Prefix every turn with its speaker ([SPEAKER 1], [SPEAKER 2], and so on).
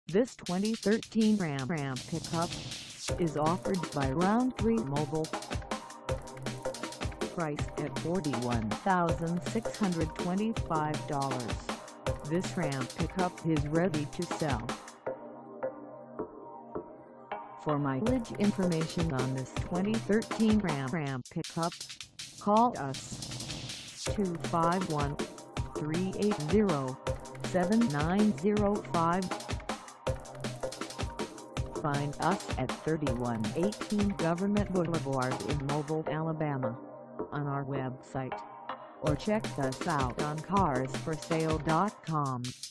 [SPEAKER 1] This 2013 Ram pickup is offered by Roundtree Mobile. Priced at $41,625, this Ram pickup is ready to sell. For mileage information on this 2013 Ram pickup, call us 251-380-7905. Find us at 3118 Government Boulevard in Mobile, Alabama, on our website, or check us out on carsforsale.com.